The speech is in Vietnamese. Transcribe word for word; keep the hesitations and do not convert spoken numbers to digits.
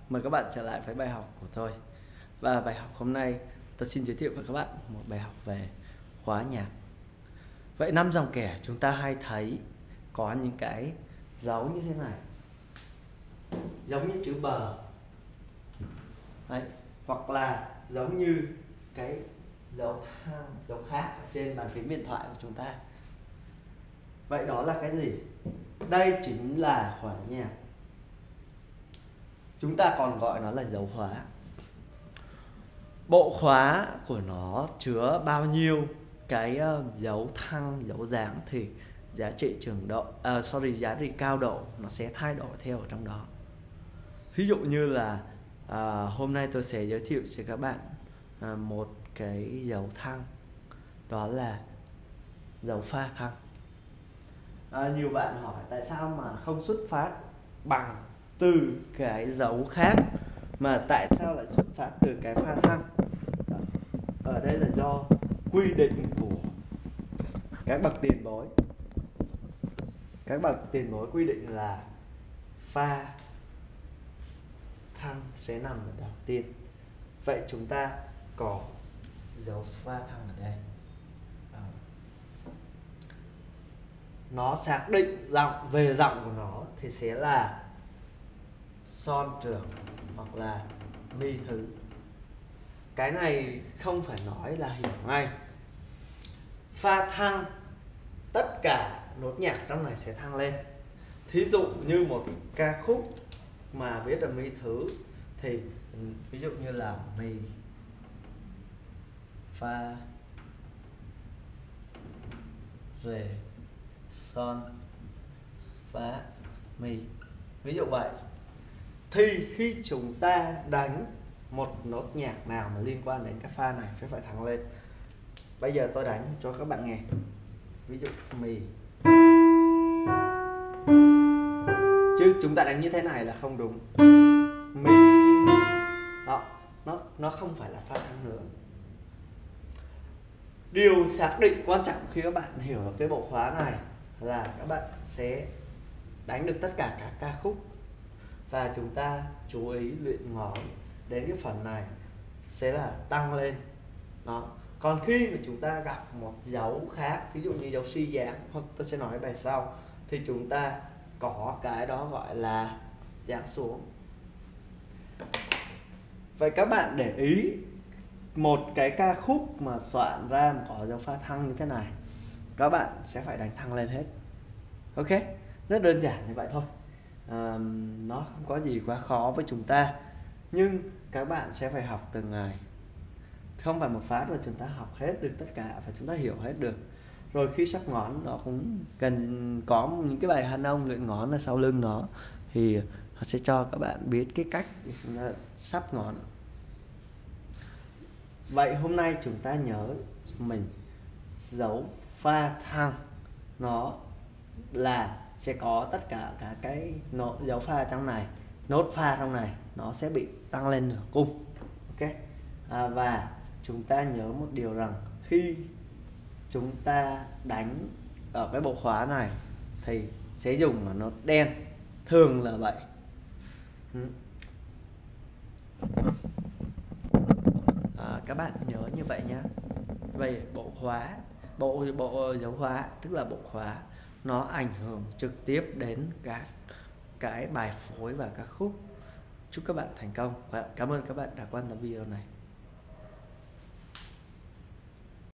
Mời các bạn trở lại với bài học của tôi. Và bài học hôm nay tôi xin giới thiệu với các bạn một bài học về khóa nhạc. Vậy năm dòng kẻ chúng ta hay thấy có những cái dấu như thế này, giống như chữ bờ. Đấy. Hoặc là giống như cái dấu thang, dấu khác ở trên bàn phím điện thoại của chúng ta. Vậy đó là cái gì? Đây chính là khóa nhạc. Chúng ta còn gọi nó là dấu khóa. Bộ khóa của nó chứa bao nhiêu cái uh, dấu thăng, dấu giảm thì giá trị trường độ, uh, sorry giá trị cao độ nó sẽ thay đổi theo ở trong đó. Ví dụ như là uh, hôm nay tôi sẽ giới thiệu cho các bạn uh, một cái dấu thăng, đó là dấu pha thăng. Uh, nhiều bạn hỏi tại sao mà không xuất phát bằng từ cái dấu khác mà tại sao lại xuất phát từ cái pha thăng? Ở đây là do quy định của các bậc tiền bối. Các bậc tiền bối quy định là pha thăng sẽ nằm ở đầu tiên. Vậy chúng ta có dấu pha thăng ở đây. Nó xác định giọng, về giọng của nó thì sẽ là son trưởng hoặc là mi thứ. Cái này không phải nói là hiểu ngay. Pha thăng, tất cả nốt nhạc trong này sẽ thăng lên. Thí dụ như một ca khúc mà viết ở mi thứ thì ví dụ như là mi, pha, rê, son, phá, mi, ví dụ vậy. Thì khi chúng ta đánh một nốt nhạc nào mà liên quan đến cái pha này phải phải thăng lên. Bây giờ tôi đánh cho các bạn nghe. Ví dụ mi, chứ chúng ta đánh như thế này là không đúng. Mi, đó, nó nó không phải là pha thăng nữa. Điều xác định quan trọng khi các bạn hiểu cái bộ khóa này là các bạn sẽ đánh được tất cả các ca khúc, và chúng ta chú ý luyện ngón đến cái phần này sẽ là tăng lên. Đó. Còn khi mà chúng ta gặp một dấu khác, ví dụ như dấu suy giảm, hoặc tôi sẽ nói bài sau, thì chúng ta có cái đó gọi là giảm xuống. Vậy các bạn để ý, một cái ca khúc mà soạn ra mà có dấu pha thăng như thế này, các bạn sẽ phải đánh thăng lên hết. Ok, rất đơn giản như vậy thôi. À, nó không có gì quá khó với chúng ta, nhưng các bạn sẽ phải học từng ngày. Không phải một phát mà chúng ta học hết được tất cả và chúng ta hiểu hết được. Rồi khi sắp ngón nó cũng cần có những cái bài hàn ông luyện ngón ở sau lưng nó, thì nó sẽ cho các bạn biết cái cách sắp ngón. Vậy hôm nay chúng ta nhớ mình dấu pha thăng nó là sẽ có tất cả cả cái nốt dấu pha trong này, nốt pha trong này nó sẽ bị tăng lên nửa cung. Ok, à, và chúng ta nhớ một điều rằng khi chúng ta đánh ở cái bộ khóa này thì sẽ dùng là nốt đen, thường là vậy. À, các bạn nhớ như vậy nhé. Về bộ khóa, bộ bộ dấu khóa tức là bộ khóa, nó ảnh hưởng trực tiếp đến các cái bài phối và các khúc. Chúc các bạn thành công và cảm ơn các bạn đã quan tâm video này.